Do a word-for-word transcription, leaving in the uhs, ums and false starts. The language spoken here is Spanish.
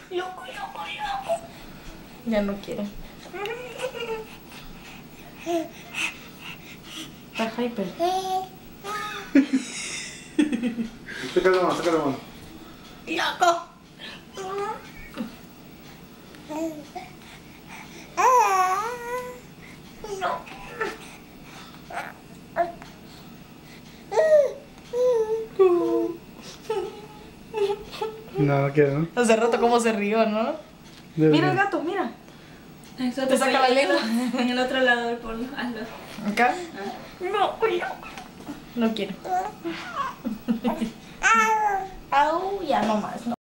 Loco, loco, loco. Ya no quiere. Está hyper. Sácalo más, sácalo más. Loco. No, no quiero, ¿no? Hace rato como se rió, ¿no? De Mira el verdad. gato, mira. Eso Te saca la lengua. En el otro lado del porno, hazlo. ¿Acá? No, no quiero. Au, ya no más, no.